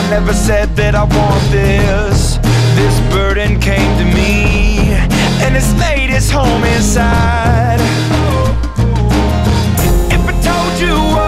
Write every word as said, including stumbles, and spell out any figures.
never said that I want this. This burden came to me, and it's made its home inside. If I told you what